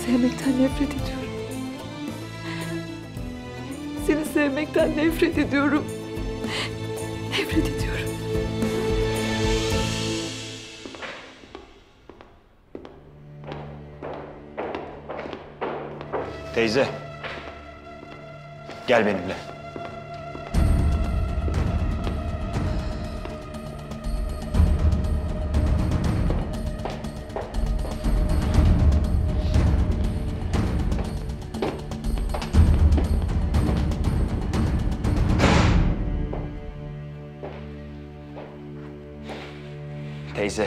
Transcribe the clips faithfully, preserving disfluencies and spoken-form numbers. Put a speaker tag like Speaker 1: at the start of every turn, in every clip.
Speaker 1: sevmekten nefret ediyorum. Seni sevmekten nefret ediyorum. Nefret ediyorum.
Speaker 2: Teyze. Gel benimle. Teyze.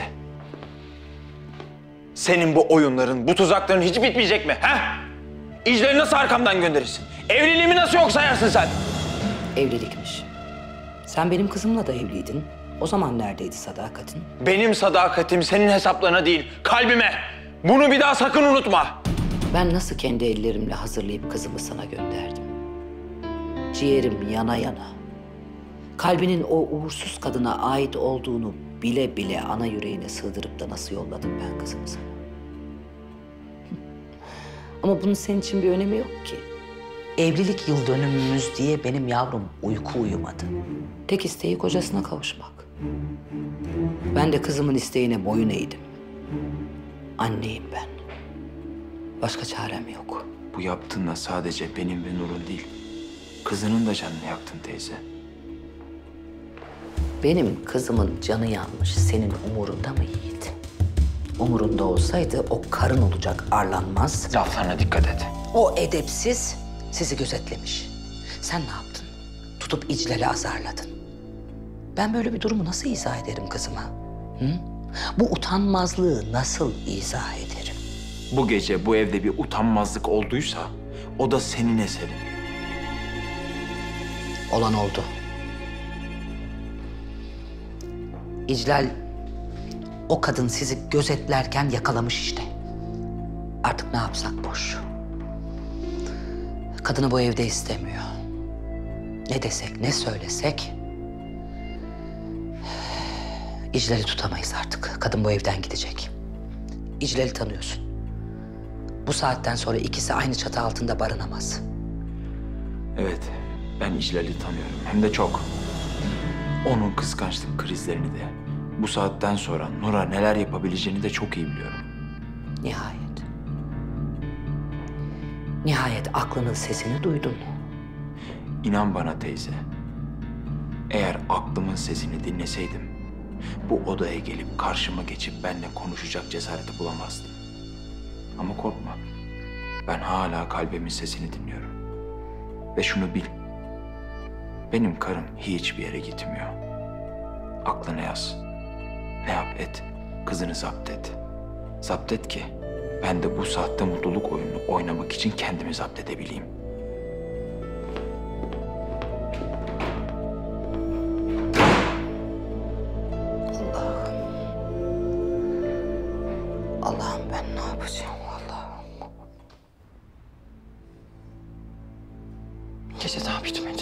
Speaker 2: Senin bu oyunların, bu tuzakların hiç bitmeyecek mi? He? İclali nasıl arkamdan gönderirsin? Evliliğimi nasıl yok sayarsın sen?
Speaker 3: Evlilikmiş. Sen benim kızımla da evliydin. O zaman neredeydi sadakatin?
Speaker 2: Benim sadakatim senin hesaplarına değil, kalbime. Bunu bir daha sakın unutma.
Speaker 3: Ben nasıl kendi ellerimle hazırlayıp kızımı sana gönderdim? Ciğerim yana yana. Kalbinin o uğursuz kadına ait olduğunu bile bile ana yüreğine sığdırıp da nasıl yolladım ben kızımı sana? Ama bunun senin için bir önemi yok ki. Evlilik yıl dönümümüz diye benim yavrum uyku uyumadı. Tek isteği kocasına kavuşmak. Ben de kızımın isteğine boyun eğdim. Anneyim ben. Başka çarem yok.
Speaker 2: Bu yaptığınla sadece benim ve Nur'un değil, kızının da canını yaktın teyze.
Speaker 3: Benim kızımın canı yanmış, senin umurunda mı Yiğit? Umurunda olsaydı o karın olacak arlanmaz.
Speaker 2: Laflarına dikkat et.
Speaker 3: O edepsiz sizi gözetlemiş. Sen ne yaptın? Tutup İclal'i azarladın. Ben böyle bir durumu nasıl izah ederim kızıma? Hı? Bu utanmazlığı nasıl izah ederim?
Speaker 2: Bu gece bu evde bir utanmazlık olduysa o da senin eserin.
Speaker 3: Olan oldu. İclal o kadın sizi gözetlerken yakalamış işte. Artık ne yapsak boş. Kadını bu evde istemiyor. Ne desek, ne söylesek İclal'i tutamayız artık. Kadın bu evden gidecek. İclal'i tanıyorsun. Bu saatten sonra ikisi aynı çatı altında barınamaz.
Speaker 2: Evet, ben İclal'i tanıyorum. Hem de çok. Onun kıskançlık krizlerini de, bu saatten sonra Nur'a neler yapabileceğini de çok iyi biliyorum.
Speaker 3: Nihayet. Nihayet aklının sesini duydun.
Speaker 2: İnan bana teyze, eğer aklımın sesini dinleseydim, bu odaya gelip karşıma geçip benimle konuşacak cesareti bulamazdım. Ama korkma, ben hala kalbimin sesini dinliyorum. Ve şunu bil, benim karım hiçbir yere gitmiyor. Aklına yaz, ne yap et, kızını zapt et. Zapt et ki ben de bu saatte mutluluk oyununu oynamak için kendimi zapt edebileyim.
Speaker 3: Allah'ım. Allah'ım ben ne yapacağım Allah'ım.
Speaker 2: Gece daha bitmedi.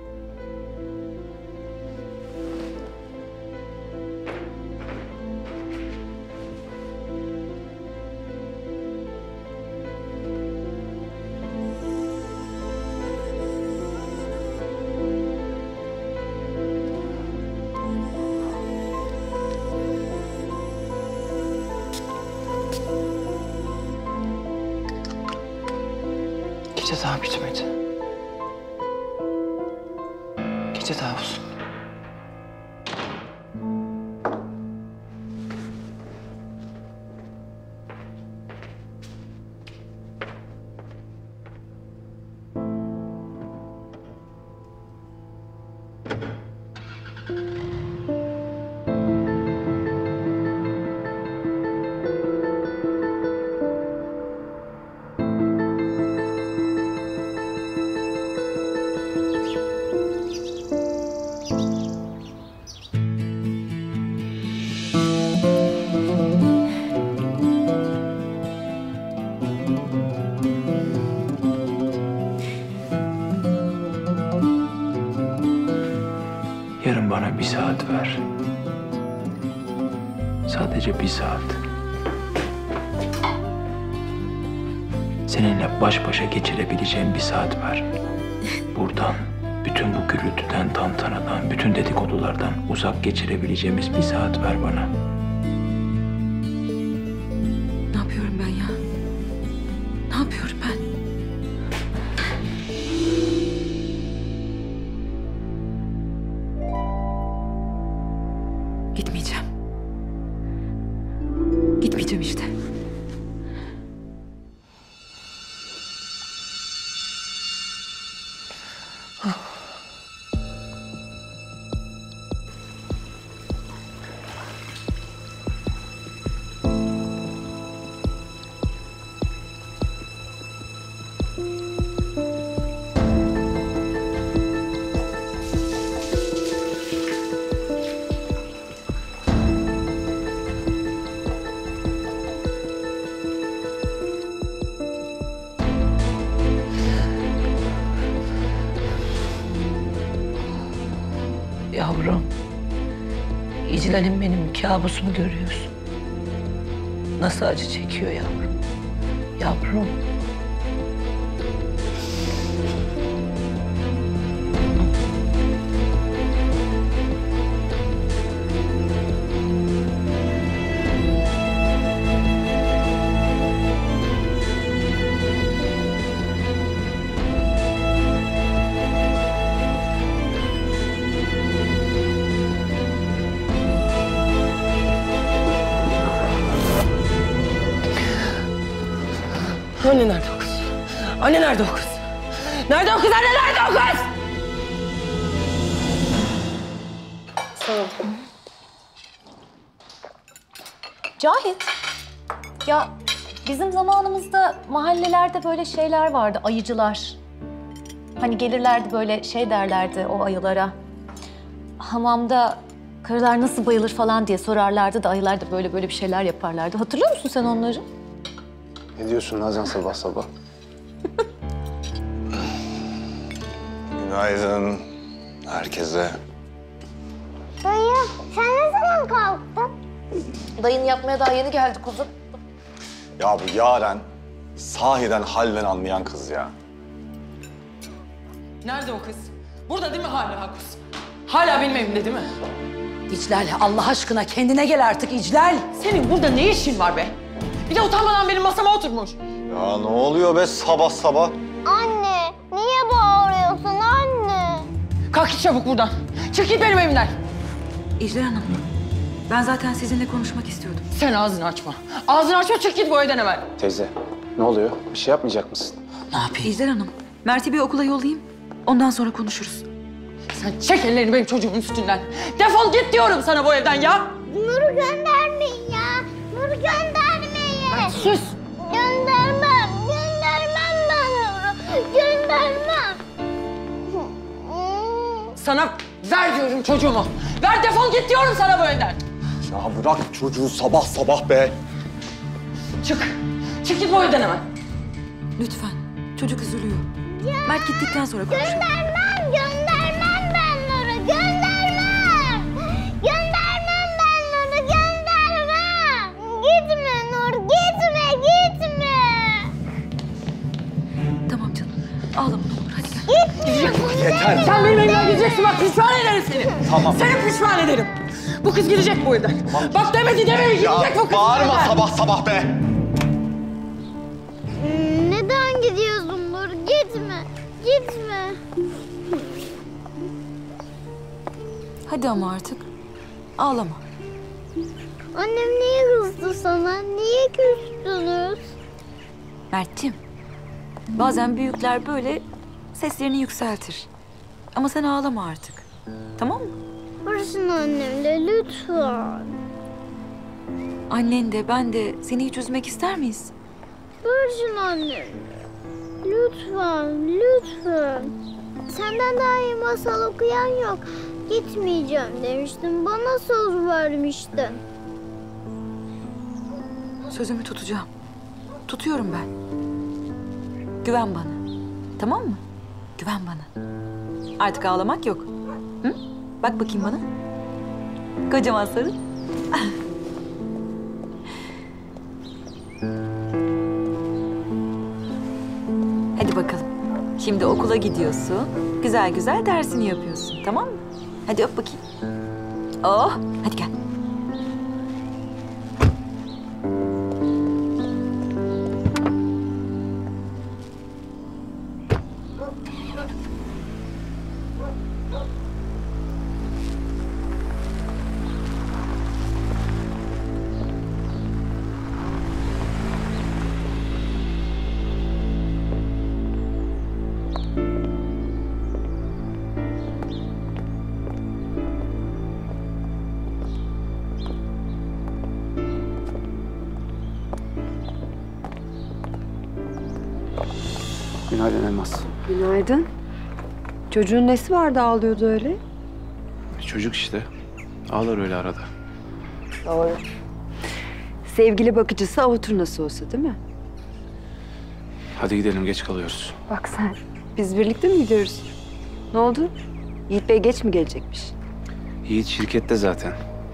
Speaker 2: Gece daha bitmedi. Gece daha uzun. Yarın bana bir saat ver. Sadece bir saat. seninle baş başa geçirebileceğim bir saat ver. Buradan, bütün bu gürültüden, tantanadan, bütün dedikodulardan uzak geçirebileceğimiz bir saat ver bana.
Speaker 1: Ne yapıyorum ben ya? Ne yapıyorum ben? Gitmeyeceğim. Gitmeyeceğim işte.
Speaker 3: Yavrum, İclal'in benim kabusumu görüyorsun. Nasıl acı çekiyor yavrum. Yavrum.
Speaker 4: Anne nerede o kız? Anne nerede o kız? Nerede o kız? Anne nerede o kız?
Speaker 5: Sağ ol. Cahit, ya bizim zamanımızda mahallelerde böyle şeyler vardı, ayıcılar. Hani gelirlerdi böyle şey derlerdi o ayılara. Hamamda karılar nasıl bayılır falan diye sorarlardı da ayılar da böyle böyle bir şeyler yaparlardı. Hatırlıyor musun sen onları?
Speaker 6: Ne diyorsun Nazan sabah sabah? Günaydın herkese.
Speaker 7: Dayı, sen ne zaman kalktın?
Speaker 5: Dayın yapmaya daha yeni geldi kuzum.
Speaker 6: Ya bu Yaren sahiden halden anlayan kız ya.
Speaker 4: Nerede o kız? Burada değil mi hala kız? Hala benim evimde değil mi?
Speaker 3: İclal, Allah aşkına kendine gel artık İclal.
Speaker 4: Senin burada ne işin var be? Bir de utanmadan benim masama oturmuş.
Speaker 6: Ya ne oluyor be sabah sabah?
Speaker 7: Anne, niye bağırıyorsun anne?
Speaker 4: Kalk git çabuk buradan. Çık git benim evimden.
Speaker 1: İclal Hanım, ben zaten sizinle konuşmak istiyordum.
Speaker 4: Sen ağzını açma. Ağzını açma, çık git bu evden hemen.
Speaker 6: Teyze ne oluyor? Bir şey yapmayacak mısın?
Speaker 3: Ne yapayım?
Speaker 1: İclal Hanım, Mert'i bir okula yollayayım. Ondan sonra konuşuruz.
Speaker 4: Sen çek ellerini benim çocuğumun üstünden. Defol git diyorum sana bu evden ya.
Speaker 7: Nur'u göndermeyin ya. Nur'u göndermeyin.
Speaker 4: Sus.
Speaker 7: Göndermem, göndermem ben Nur'u. Göndermem.
Speaker 4: Sana ver diyorum çocuğumu. Ver, defol git diyorum sana bu evden.
Speaker 6: Ya bırak çocuğu sabah sabah be.
Speaker 4: Çık. Çık git bu evden hemen.
Speaker 1: Lütfen, çocuk üzülüyor. Mert gittikten sonra konuşalım.
Speaker 7: Göndermem, göndermem ben Nur'u. Göndermem. Göndermem ben Nur'u, göndermem. Gitme Nur, gitme, gitme.
Speaker 1: Tamam canım, ağlama ne olur, hadi gel.
Speaker 7: Gitme.
Speaker 6: Yeter.
Speaker 4: Sen benim evimden gideceksin, bak pişman ederim seni.
Speaker 6: Tamam.
Speaker 4: Seni pişman ederim. Bu kız gidecek bu evden. Bak demedi demedi gidecek bu kız bu
Speaker 6: bağırma
Speaker 4: evden.
Speaker 6: sabah sabah be.
Speaker 7: Neden gidiyorsun Nur? Gitme, gitme.
Speaker 1: Hadi ama artık, ağlama.
Speaker 7: Annem niye kızdı sana? Niye küstünüz?
Speaker 1: Mert'ciğim, bazen büyükler böyle seslerini yükseltir. Ama sen ağlama artık, tamam mı?
Speaker 7: Barışın annemle lütfen.
Speaker 1: Annen de ben de seni hiç üzmek ister miyiz?
Speaker 7: Barışın annemle. Lütfen, lütfen. Senden daha iyi masal okuyan yok. Gitmeyeceğim demiştin. Bana söz vermiştin.
Speaker 1: Sözümü tutacağım. Tutuyorum ben. Güven bana. Tamam mı? Güven bana. Artık ağlamak yok. Hı? Bak bakayım bana. Kocaman sarıl. Şimdi okula gidiyorsun. Güzel güzel dersini yapıyorsun. Tamam mı? Hadi öp bakayım. Oh, hadi gel.
Speaker 8: Günaydın Elmas.
Speaker 9: Günaydın. Çocuğun nesi vardı ağlıyordu öyle?
Speaker 8: Çocuk işte. Ağlar öyle arada.
Speaker 9: Doğru. Sevgili bakıcısı avutur nasıl olsa değil mi?
Speaker 8: Hadi gidelim, geç kalıyoruz.
Speaker 9: Bak sen. Biz birlikte mi gidiyoruz? Ne oldu? Yiğit Bey geç mi gelecekmiş?
Speaker 8: Yiğit şirkette zaten.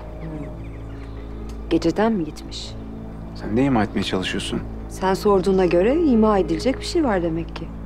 Speaker 9: Geceden mi gitmiş?
Speaker 8: Sen ne ima etmeye çalışıyorsun?
Speaker 9: Sen sorduğuna göre ima edilecek bir şey var demek ki.